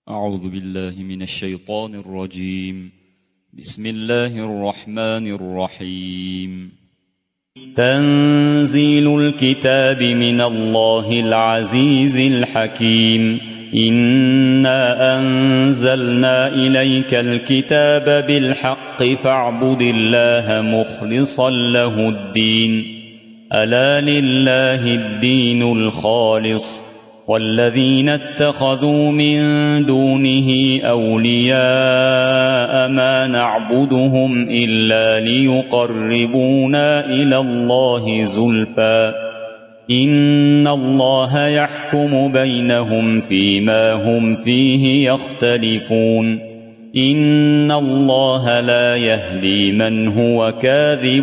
أعوذ بالله من الشيطان الرجيم. بسم الله الرحمن الرحيم. تنزيل الكتاب من الله العزيز الحكيم. إنا أنزلنا إليك الكتاب بالحق فاعبد الله مخلصا له الدين. ألا لله الدين الخالص، والذين اتخذوا من دونه أولياء ما نعبدهم إلا ليقربونا إلى الله زلفى إن الله يحكم بينهم فيما هم فيه يختلفون. إن الله لا يهدي من هو كاذب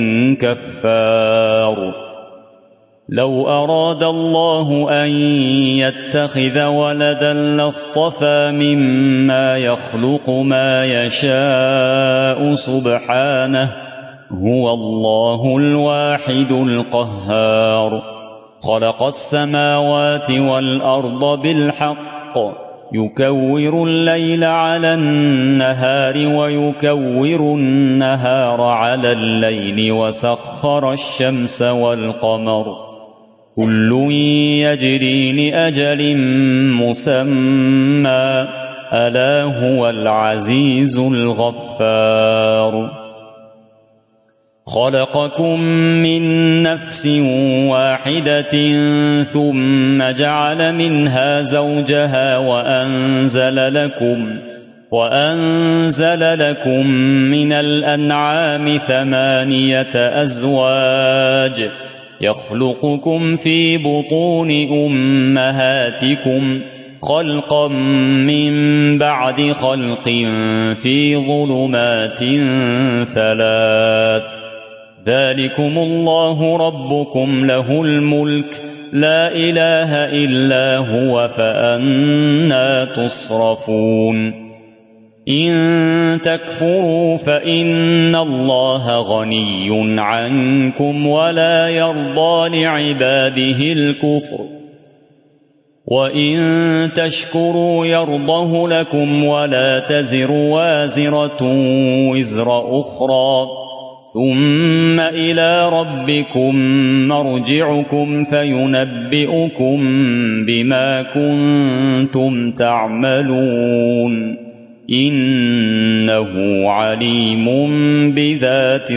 كفار. لو أراد الله أن يتخذ ولدا لاصطفى مما يخلق ما يشاء سبحانه، هو الله الواحد القهار. خلق السماوات والأرض بالحق، يكور الليل على النهار ويكور النهار على الليل، وسخر الشمس والقمر كل يجري لأجل مسمى، ألا هو العزيز الغفار. خلقكم من نفس واحدة ثم جعل منها زوجها وأنزل لكم من الأنعام 8 أزواج، يخلقكم في بطون أمهاتكم خلقا من بعد خلق في ظلمات 3. ذلكم الله ربكم له الملك، لا إله إلا هو، فأنى تصرفون. إن تكفروا فإن الله غني عنكم ولا يرضى لعباده الكفر، وإن تشكروا يرضه لكم ولا تزر وازرة وزر أخرى، ثم إلى ربكم مرجعكم فينبئكم بما كنتم تعملون. إنه عليم بذات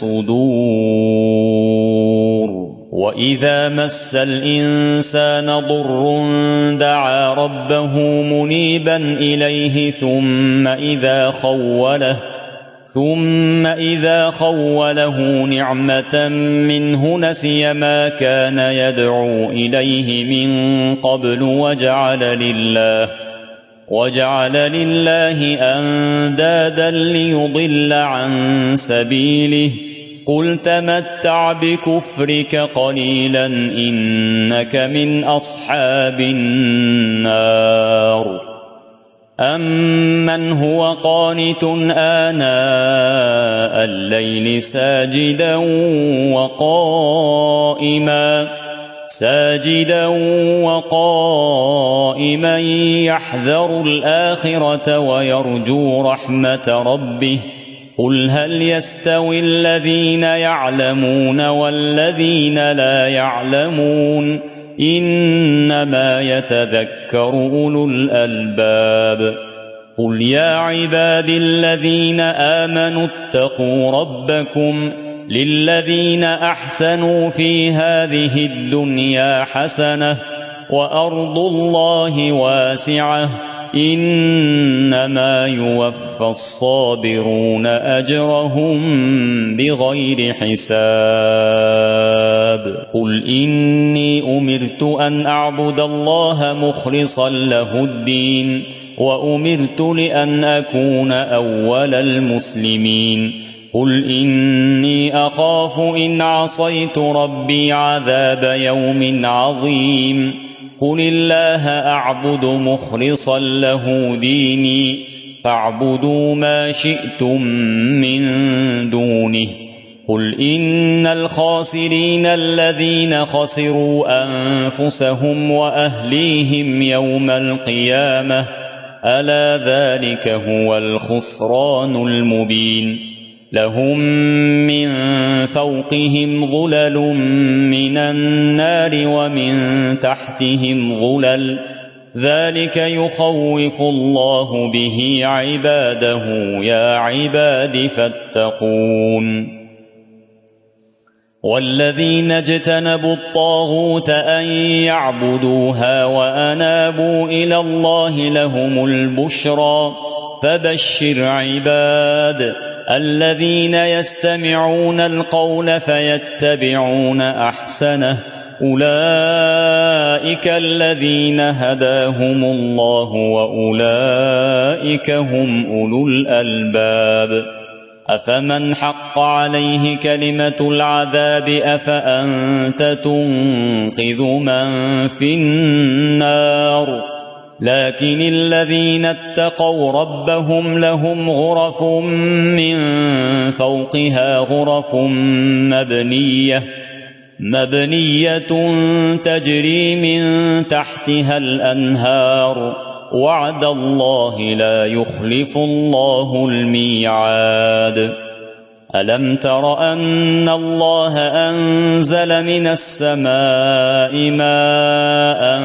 الصدور. وإذا مس الإنسان ضر دعا ربه منيبا إليه ثم إذا خوله نعمة منه نسي ما كان يدعو إليه من قبل وجعل لله أندادا ليضل عن سبيله. قل تمتع بكفرك قليلا إنك من أصحاب النار. أمن هو قانت آناء الليل ساجدا وقائما يحذر الآخرة ويرجو رحمة ربه. قل هل يستوي الذين يعلمون والذين لا يعلمون؟ إنما يتذكر أولو الألباب. قل يا عبادي الذين آمنوا اتقوا ربكم، للذين أحسنوا في هذه الدنيا حسنة وأرض الله واسعة، إنما يوفى الصابرون أجرهم بغير حساب. قل إني أمرت أن أعبد الله مخلصا له الدين، وأمرت لأن أكون أول المسلمين. قل إني أخاف إن عصيت ربي عذاب يوم عظيم. قل الله أعبد مخلصا له ديني، فاعبدوا ما شئتم من دونه. قل إن الخاسرين الذين خسروا أنفسهم وأهليهم يوم القيامة، ألا ذلك هو الخسران المبين لهم من فوقهم ظلل من النار ومن تحتهم ظلل ذلك يخوف الله به عباده يا عباد فاتقون والذين اجتنبوا الطاغوت أن يعبدوها وأنابوا إلى الله لهم البشرى فبشر عباد الذين يستمعون القول فيتبعون أحسنه أولئك الذين هداهم الله وأولئك هم أولو الألباب أفمن حق عليه كلمة العذاب أفأنت تنقذ من في النار لكن الذين اتقوا ربهم لهم غرف من فوقها غرف مبنية تجري من تحتها الأنهار وعد الله لا يخلف الله الميعاد ألم تر أن الله أنزل من السماء ماء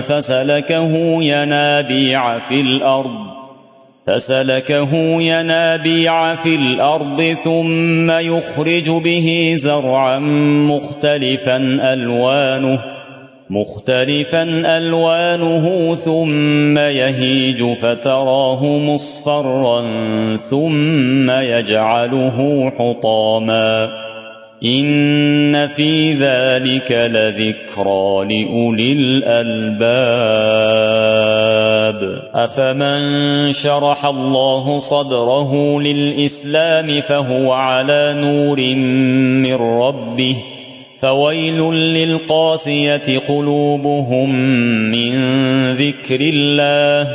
فسلكه ينابيع في الأرض ثم يخرج به زرعا مختلفا ألوانه ثم يهيج فتراه مصفرا ثم يجعله حطاما إن في ذلك لذكرى لأولي الألباب أفمن شرح الله صدره للإسلام فهو على نور من ربه فويل للقاسية قلوبهم من ذكر الله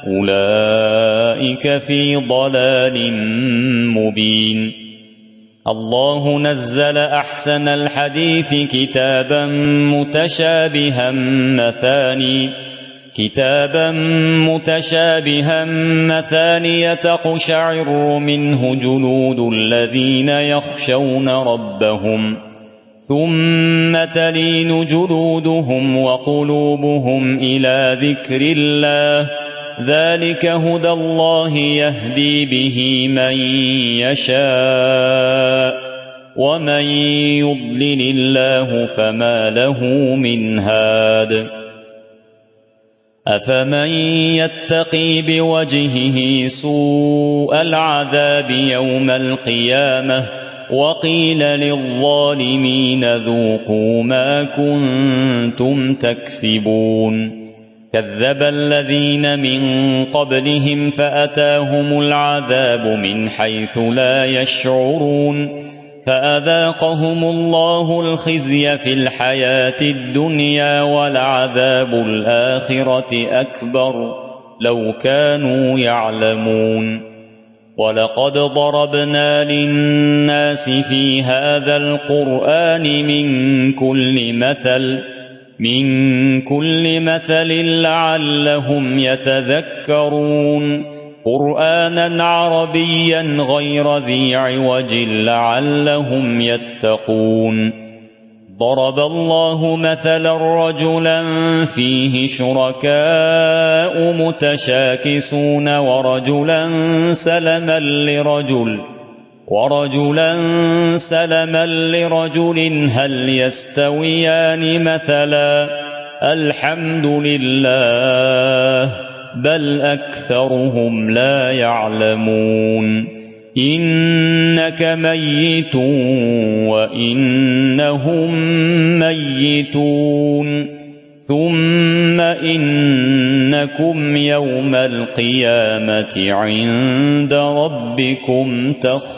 أولئك في ضلال مبين الله نزل أحسن الحديث كتابا متشابها مثانية تقشعر منه جلود الذين يخشون ربهم ثم تلين جلودهم وقلوبهم إلى ذكر الله ذلك هدى الله يهدي به من يشاء ومن يضلل الله فما له من هاد أفمن يتقي بوجهه سوء العذاب يوم القيامة وقيل للظالمين ذوقوا ما كنتم تكسبون كذب الذين من قبلهم فأتاهم العذاب من حيث لا يشعرون فأذاقهم الله الخزي في الحياة الدنيا ولعذاب الآخرة أكبر لو كانوا يعلمون ولقد ضربنا للناس في هذا القرآن من كل مثل لعلهم يتذكرون قرآنا عربيا غير ذي عوج لعلهم يتقون ضرب الله مثلا رجلا فيه شركاء متشاكسون ورجلا سلما لرجل هل يستويان مثلا الحمد لله بل أكثرهم لا يعلمون إنك ميت وإنهم ميتون ثم إنكم يوم القيامة عند ربكم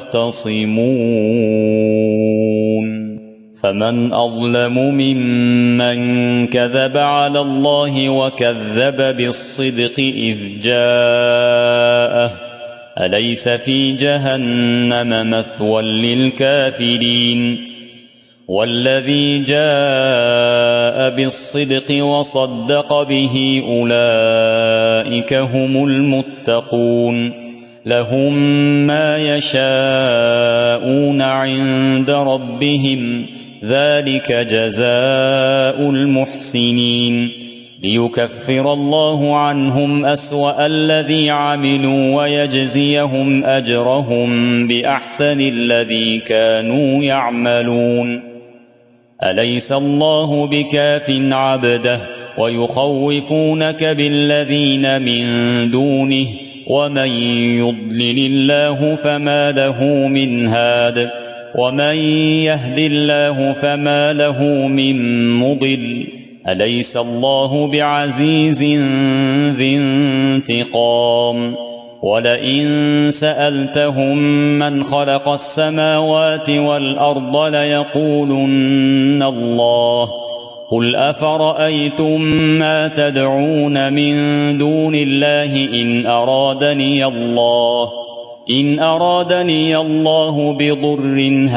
تختصمون فمن أظلم ممن كذب على الله وكذب بالصدق إذ جاءه أليس في جهنم مثوى للكافرين والذي جاء بالصدق وصدق به أولئك هم المتقون لهم ما يشاءون عند ربهم ذلك جزاء المحسنين ليكفر الله عنهم أسوأ الذي عملوا ويجزيهم أجرهم بأحسن الذي كانوا يعملون أليس الله بكاف عبده ويخوفونك بالذين من دونه ومن يضلل الله فما له من هاد ومن يهد الله فما له من مضل أليس الله بعزيز ذي انتقام ولئن سألتهم من خلق السماوات والأرض ليقولن الله قل أفرأيتم ما تدعون من دون الله إن أرادني الله بضر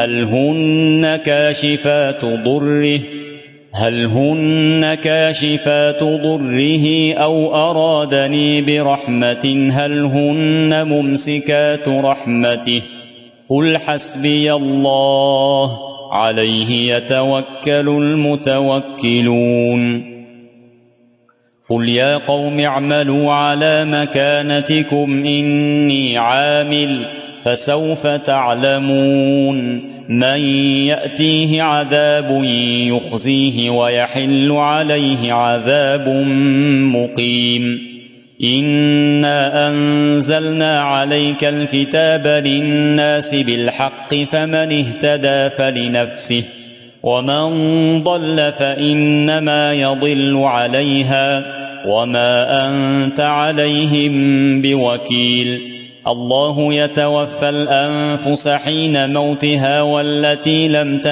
هل هن كاشفات ضره أو أرادني برحمة هل هن ممسكات رحمته قل حسبي الله عليه يتوكل المتوكلون قل يا قوم اعملوا على مكانتكم إني عامل فسوف تعلمون من يأتيه عذاب يخزيه ويحل عليه عذاب مقيم إنا أنزلنا عليك الكتاب للناس بالحق فمن اهتدى فلنفسه ومن ضل فإنما يضل عليها وما أنت عليهم بوكيل الله يتوفى الأنفس حين موتها والتي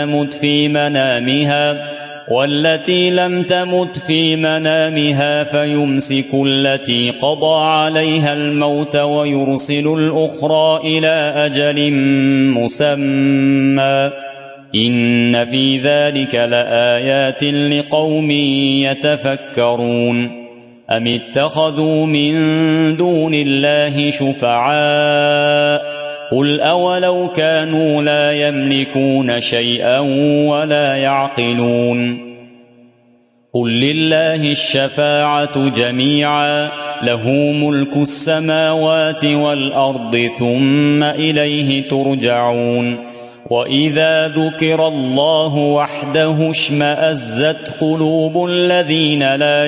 لم تمت في منامها فيمسك التي قضى عليها الموت ويرسل الأخرى إلى أجل مسمى إن في ذلك لآيات لقوم يتفكرون أم اتخذوا من دون الله شفعاء قل أولو كانوا لا يملكون شيئا ولا يعقلون قل لله الشفاعة جميعا له ملك السماوات والأرض ثم إليه ترجعون وإذا ذكر الله وحده اشمأزت قلوب الذين لا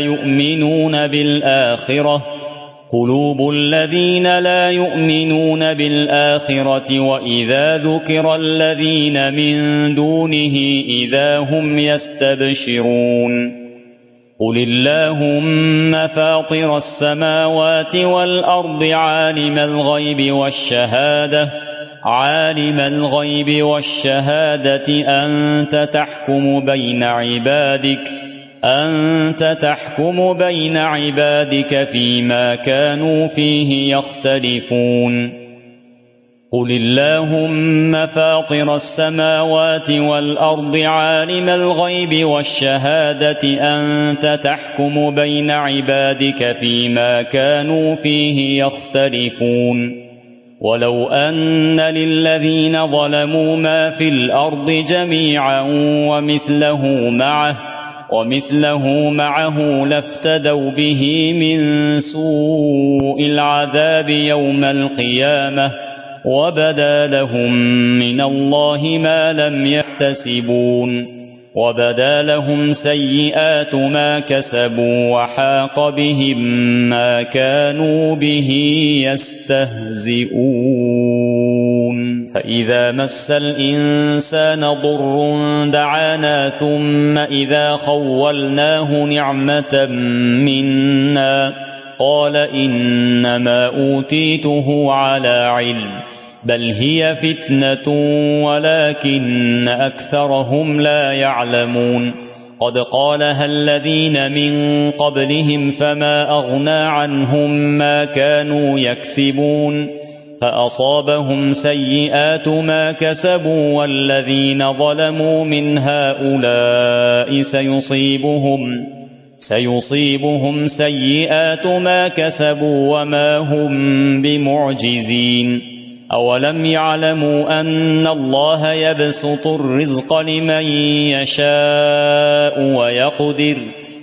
يؤمنون بالآخرة وإذا ذكر الذين من دونه إذا هم يستبشرون قل اللهم فاطر السماوات والأرض عالم الغيب والشهادة أنت تحكم بين عبادك فيما كانوا فيه يختلفون قل اللهم فاطر السماوات والأرض عالم الغيب والشهادة أنت تحكم بين عبادك فيما كانوا فيه يختلفون ولو أن للذين ظلموا ما في الأرض جميعا ومثله معه لافتدوا به من سوء العذاب يوم القيامة وبدا لهم من الله ما لم يحتسبون وبدا لهم سيئات ما كسبوا وحاق بهم ما كانوا به يستهزئون فإذا مس الإنسان ضر دعانا ثم إذا خولناه نعمة منا قال إنما أوتيته على علم بل هي فتنة ولكن أكثرهم لا يعلمون قد قالها الذين من قبلهم فما أغنى عنهم ما كانوا يكسبون فأصابهم سيئات ما كسبوا والذين ظلموا من هؤلاء سيصيبهم سيئات ما كسبوا وما هم بمعجزين. أولم يعلموا أن الله يبسط الرزق لمن يشاء ويقدر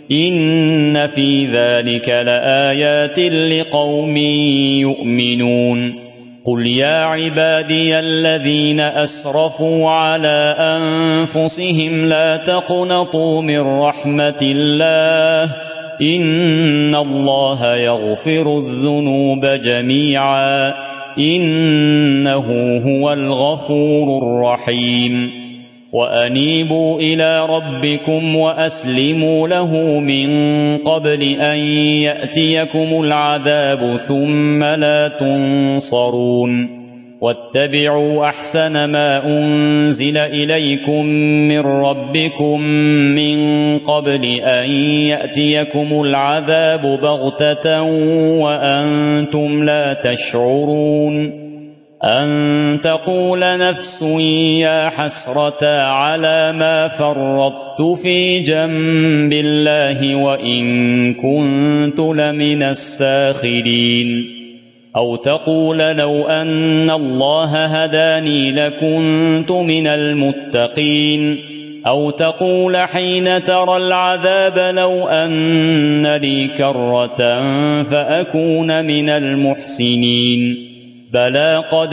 إن في ذلك لآيات لقوم يؤمنون. قل يا عبادي الذين أسرفوا على أنفسهم لا تقنطوا من رحمة الله إن الله يغفر الذنوب جميعا إنه هو الغفور الرحيم. وأنيبوا إلى ربكم وأسلموا له من قبل أن يأتيكم العذاب ثم لا تنصرون. واتبعوا أحسن ما أنزل إليكم من ربكم من قبل أن يأتيكم العذاب بغتة وأنتم لا تشعرون. أن تقول نفس يا حسرة على ما فرطت في جنب الله وإن كنت لمن الساخرين. أو تقول لو أن الله هداني لكنت من المتقين. أو تقول حين ترى العذاب لو أن لي كرة فأكون من المحسنين. بلى قد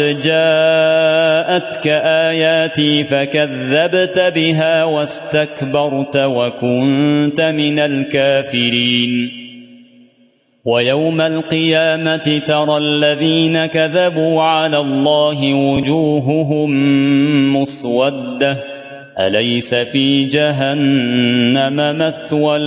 جاءتك آياتي فكذبت بها واستكبرت وكنت من الكافرين. ويوم القيامة ترى الذين كذبوا على الله وجوههم مسودة أليس في جهنم مثوى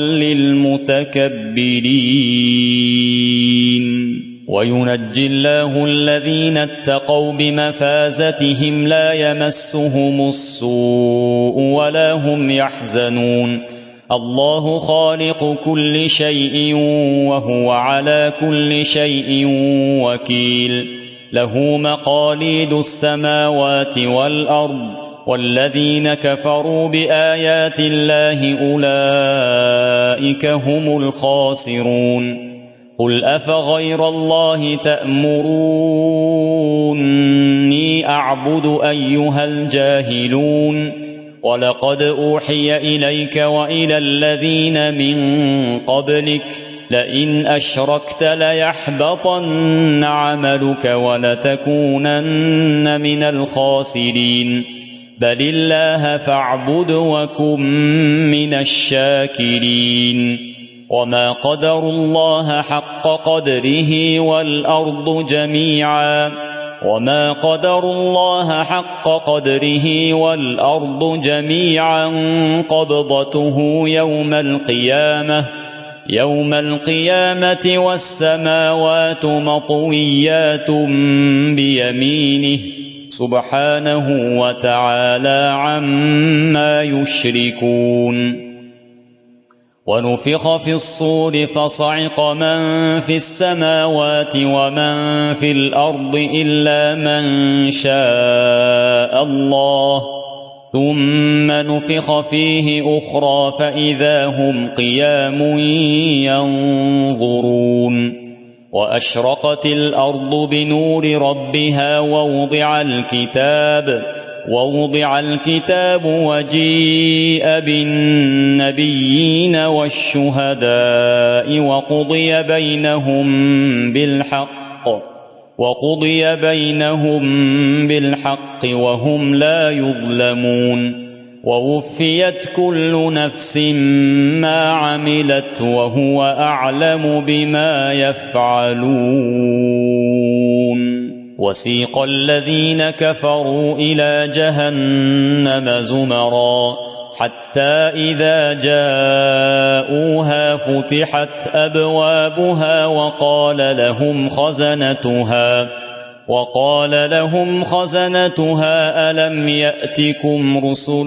للمتكبرين. وينجي الله الذين اتقوا بمفازتهم لا يمسهم السوء ولا هم يحزنون. الله خالق كل شيء وهو على كل شيء وكيل. له مقاليد السماوات والأرض والذين كفروا بآيات الله أولئك هم الخاسرون. قل أفغير الله تأمروني أعبد أيها الجاهلون. ولقد أوحي إليك وإلى الذين من قبلك لئن أشركت ليحبطن عملك ولتكونن من الخاسرين. بل الله فاعبد وكن من الشاكرين. وما قدروا الله حق قدره والأرض جميعا قبضته يوم القيامة والسماوات مطويات بيمينه سبحانه وتعالى عما يشركون. ونفخ في الصور فصعق من في السماوات ومن في الأرض إلا من شاء الله ثم نفخ فيه أخرى فإذا هم قيام ينظرون. وأشرقت الأرض بنور ربها ووضع الكتاب وجيء بالنبيين والشهداء وقضي بينهم بالحق وهم لا يظلمون. ووفيت كل نفس ما عملت وهو أعلم بما يفعلون. وسيق الذين كفروا إلى جهنم زمرا حتى إذا جاءوها فتحت أبوابها وقال لهم خزنتها ألم يأتكم رسل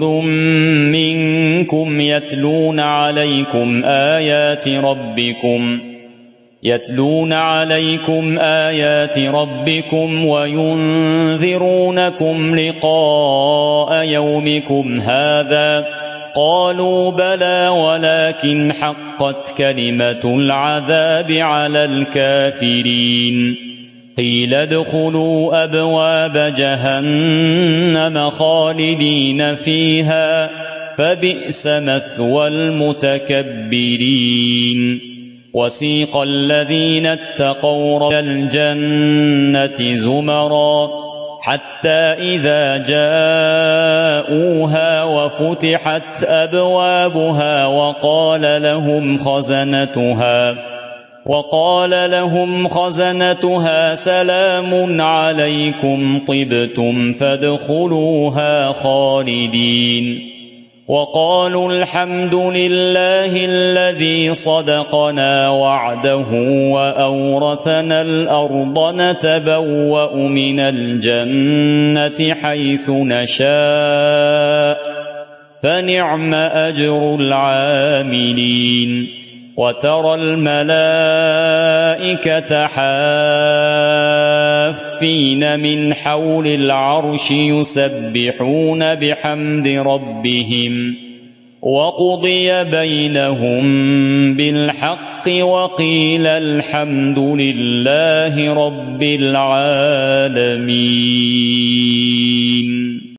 يتلون عليكم آيات ربكم وينذرونكم لقاء يومكم هذا قالوا بلى ولكن حقت كلمة العذاب على الكافرين قيل ادخلوا أبواب جهنم خالدين فيها فبئس مثوى المتكبرين وسيق الذين اتقوا إلى الجنة زمرا حتى إذا جاءوها وفتحت أبوابها وقال لهم خزنتها سلام عليكم طبتم فادخلوها خالدين وقالوا الحمد لله الذي صدقنا وعده وأورثنا الأرض نتبوأ من الجنة حيث نشاء فنعم أجر العاملين وترى الملائكة حافين من حول العرش يسبحون بحمد ربهم وقضي بينهم بالحق وقيل الحمد لله رب العالمين.